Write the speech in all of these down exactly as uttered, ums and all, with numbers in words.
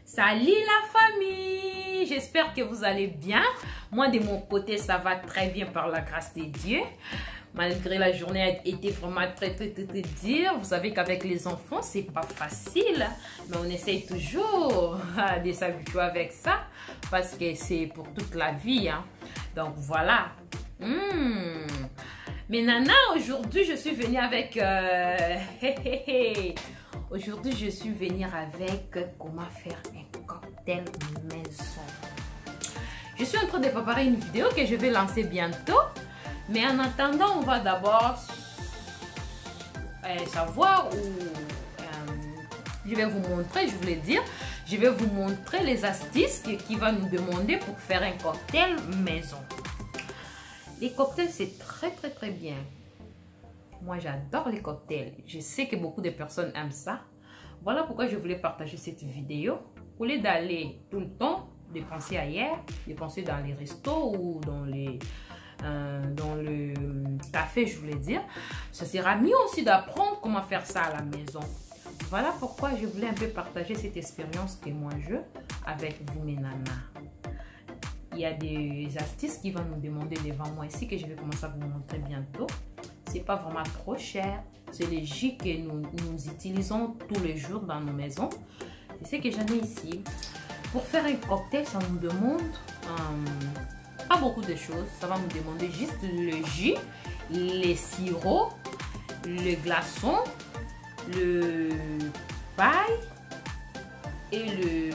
Salut la famille, j'espère que vous allez bien. Moi de mon côté ça va très bien par la grâce de Dieu. Malgré la journée a été vraiment très très très, très dure. Vous savez qu'avec les enfants c'est pas facile, mais on essaye toujours de s'habituer avec ça parce que c'est pour toute la vie, hein. Donc voilà. Mmh. Mais Nana, aujourd'hui je suis venue avec euh... aujourd'hui je suis venue avec comment faire un cocktail maison. Je suis en train de préparer une vidéo que je vais lancer bientôt, mais en attendant on va d'abord euh, savoir où euh, je vais vous montrer, je voulais dire je vais vous montrer les astuces qui, qui va nous demander pour faire un cocktail maison. Les cocktails, c'est très, très, très bien. Moi, j'adore les cocktails. Je sais que beaucoup de personnes aiment ça. Voilà pourquoi je voulais partager cette vidéo. Au lieu d'aller tout le temps dépenser ailleurs, dépenser dans les restos ou dans, les, euh, dans le café, je voulais dire, ça sera mieux aussi d'apprendre comment faire ça à la maison. Voilà pourquoi je voulais un peu partager cette expérience que moi, je avec vous, mes nanas. Il y a des astuces qui vont nous demander devant moi ici que je vais commencer à vous montrer bientôt. C'est pas vraiment trop cher. C'est les jus que nous, nous utilisons tous les jours dans nos maisons. C'est ce que j'en ai ici. Pour faire un cocktail, ça nous demande euh, pas beaucoup de choses. Ça va nous demander juste le jus, les sirops, le glaçon, le paille et le...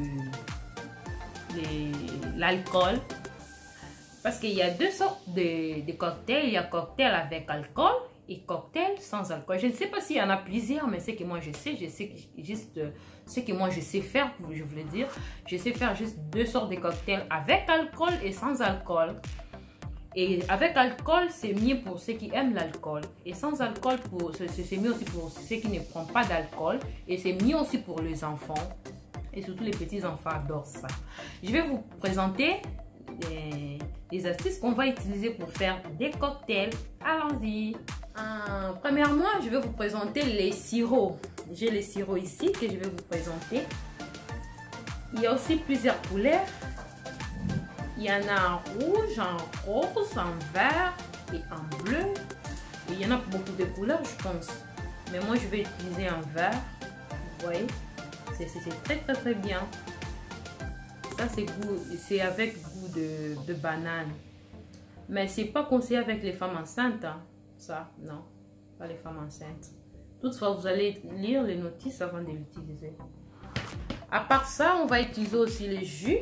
l'alcool, parce qu'il y a deux sortes de, de cocktails. Il y a cocktail avec alcool et cocktail sans alcool. Je ne sais pas s'il y en a plusieurs, mais c'est que moi je sais, je sais juste ce que moi je sais faire, je voulais dire, je sais faire juste deux sortes de cocktails avec alcool et sans alcool. Et avec alcool, c'est mieux pour ceux qui aiment l'alcool. Et sans alcool, c'est mieux aussi pour ceux qui ne prennent pas d'alcool. Et c'est mieux aussi pour les enfants. Et surtout les petits enfants adorent ça. Je vais vous présenter les, les astuces qu'on va utiliser pour faire des cocktails. Allons-y. Euh, premièrement, je vais vous présenter les sirops. J'ai les sirops ici que je vais vous présenter. Il y a aussi plusieurs couleurs. Il y en a en rouge, en rose, en vert et en bleu. Et il y en a beaucoup de couleurs, je pense. Mais moi, je vais utiliser un vert. Vous voyez? C'est très très très bien. Ça c'est avec goût de, de banane. Mais c'est pas conseillé avec les femmes enceintes. Hein. Ça, non. Pas les femmes enceintes. Toutefois, vous allez lire les notices avant de l'utiliser. À part ça, on va utiliser aussi les jus.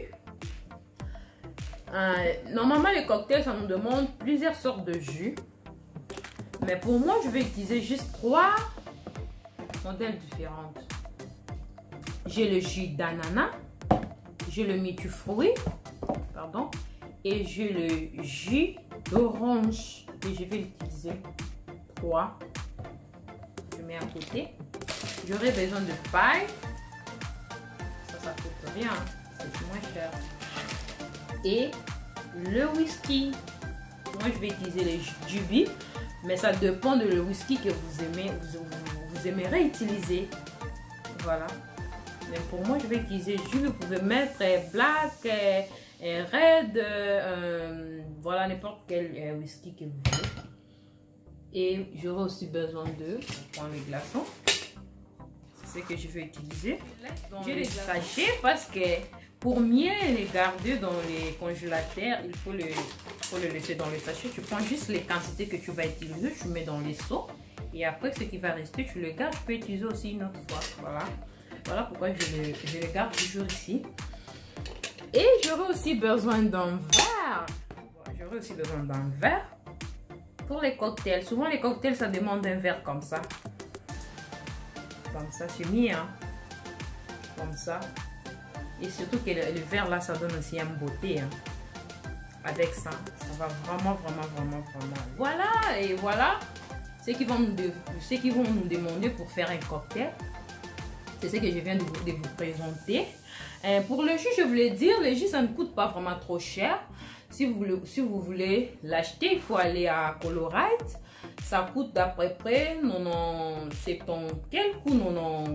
Euh, normalement, les cocktails, ça nous demande plusieurs sortes de jus. Mais pour moi, je vais utiliser juste trois modèles différents. J'ai le jus d'ananas, j'ai le mûtufruit, pardon, et j'ai le jus d'orange. Et je vais l'utiliser trois. Je mets à côté. J'aurai besoin de paille. Ça, ça coûte rien, c'est moins cher. Et le whisky. Moi, je vais utiliser le jus du bif, mais ça dépend de le whisky que vous aimez, vous, vous, vous aimerez utiliser. Voilà. Mais pour moi, je vais utiliser jus. Vous pouvez mettre black, euh, euh, red, euh, voilà, n'importe quel euh, whisky que vous voulez. Et j'aurai aussi besoin de prendre les glaçons. C'est ce que je vais utiliser. J'ai les sachets parce que pour mieux les garder dans les congélateurs, il faut le, faut le laisser dans le sachet. Tu prends juste les quantités que tu vas utiliser, tu mets dans les seaux. Et après, ce qui va rester, tu le gardes. Tu peux utiliser aussi une autre fois. Voilà. Voilà pourquoi je le, je le garde toujours ici. Et j'aurai aussi besoin d'un verre. J'aurai aussi besoin d'un verre pour les cocktails. Souvent les cocktails, ça demande un verre comme ça. Comme ça, c'est mis, hein. Comme ça. Et surtout que le, le verre là, ça donne aussi une beauté. Hein. Avec ça, ça va vraiment, vraiment, vraiment, vraiment. Voilà, et voilà ce qu'ils vont, ce qu'ils vont nous demander pour faire un cocktail. C'est ce que je viens de vous, de vous présenter. Euh, pour le jus, je voulais dire, le jus, ça ne coûte pas vraiment trop cher. Si vous voulez, si vous voulez l'acheter, il faut aller à Colorite. Ça coûte d'à peu près quatre-vingt-dix quelques ou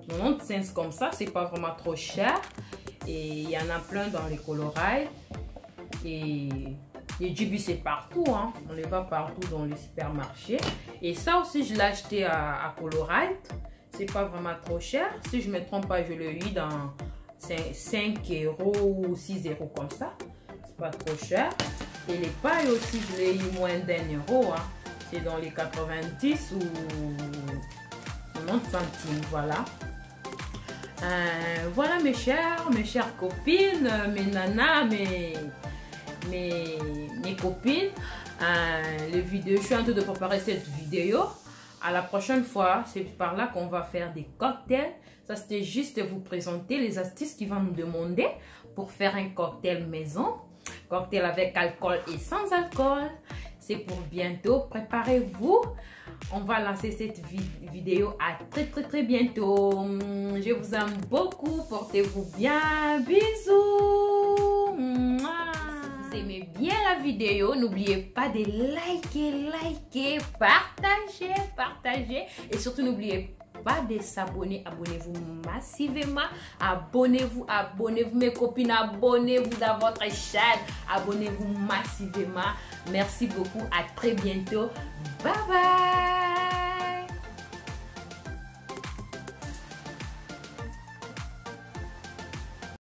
quatre-vingt-quinze comme ça, c'est pas vraiment trop cher. Et il y en a plein dans les Coloride. Et les J B c'est partout, hein. On les voit partout dans les supermarchés. Et ça aussi, je l'ai acheté à, à Coloride. C'est pas vraiment trop cher. Si je me trompe pas, je l'ai eu dans cinq euros ou six euros comme ça. C'est pas trop cher. Et les pailles aussi, je l'ai eu moins d'un euro, hein. C'est dans les quatre-vingt-dix ou quatre-vingt-dix centimes, voilà. Euh, voilà mes chères, mes chères copines, mes nanas, mes, mes, mes copines. Euh, les vidéos, je suis en train de préparer cette vidéo. À la prochaine fois, c'est par là qu'on va faire des cocktails. Ça, c'était juste vous présenter les astuces qui vont nous demander pour faire un cocktail maison. Cocktail avec alcool et sans alcool. C'est pour bientôt. Préparez-vous. On va lancer cette vidéo à très très très bientôt. Je vous aime beaucoup. Portez-vous bien. Bisous. Si vous aimez bien la vidéo, n'oubliez pas de liker, liker, partager, partager. Et surtout, n'oubliez pas de s'abonner. Abonnez-vous massivement. Abonnez-vous, abonnez-vous mes copines. Abonnez-vous dans votre chaîne. Abonnez-vous massivement. Merci beaucoup. À très bientôt. Bye bye.